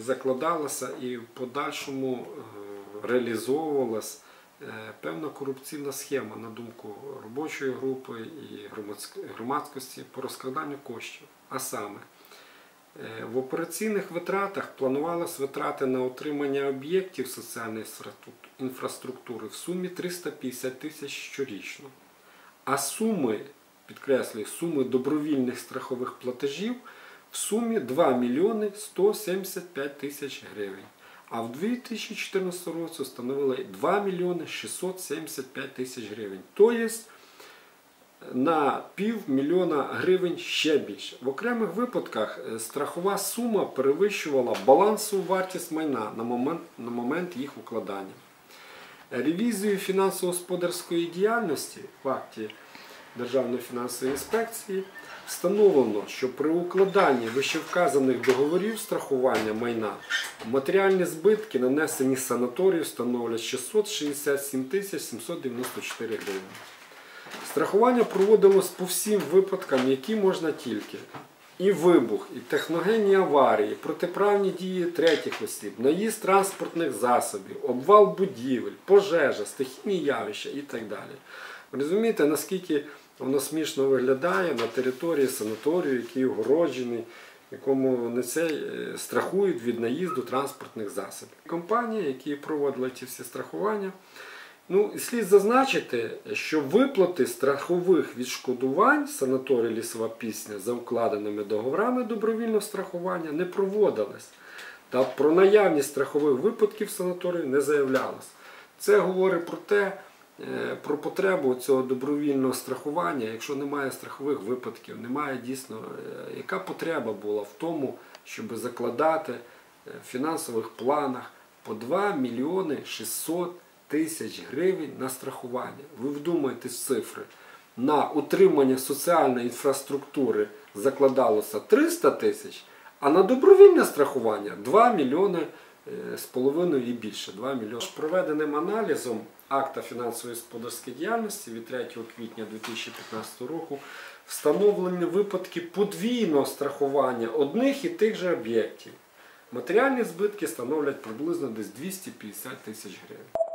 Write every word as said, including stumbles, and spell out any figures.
закладалася і в подальшому реалізовувалася певна корупційна схема, на думку робочої групи і громадськості, по розкраданню коштів. А саме, в операційних витратах планувалися витрати на утримання об'єктів соціальної інфраструктури в сумі триста п'ятдесят тисяч щорічно. А суми, підкреслюю, суми добровільних страхових платежів в сумі два мільйони сто сімдесят п'ять тисяч гривень. А в дві тисячі чотирнадцятому році становили два мільйони шістсот сімдесят п'ять тисяч гривень. Тобто на півмільйона гривень ще більше. В окремих випадках страхова сума перевищувала балансову вартість майна на момент, на момент їх укладання. Ревізією фінансово-господарської діяльності в акті Державної фінансової інспекції встановлено, що при укладанні вищевказаних договорів страхування майна матеріальні збитки, нанесені санаторію, становлять шістсот шістдесят сім тисяч сімсот дев'яносто чотири гривні. Страхування проводилось по всім випадкам, які можна тільки. І вибух, і техногенні аварії, протиправні дії третіх осіб, наїзд транспортних засобів, обвал будівель, пожежа, стихійні явища і так далі. Розумієте, наскільки воно смішно виглядає на території санаторію, який огороджений, якому не цей, страхують від наїзду транспортних засобів. Компанії, які проводили ці всі страхування, ну, слід зазначити, що виплати страхових відшкодувань санаторію «Лісова пісня» за укладеними договорами добровільного страхування не проводилось. Та про наявність страхових випадків санаторію не заявлялось. Це говорить про те, про потребу цього добровільного страхування, якщо немає страхових випадків, немає дійсно, яка потреба була в тому, щоб закладати в фінансових планах по два мільйони шістсот тисяч гривень на страхування. Ви вдумайтесь цифри. На утримання соціальної інфраструктури закладалося триста тисяч, а на добровільне страхування два мільйони з половиною і більше. два мільйони. Проведеним аналізом акта фінансово-господарської діяльності від третього квітня дві тисячі п'ятнадцятого року встановлені випадки подвійного страхування одних і тих же об'єктів. Матеріальні збитки становлять приблизно десь двісті п'ятдесят тисяч гривень.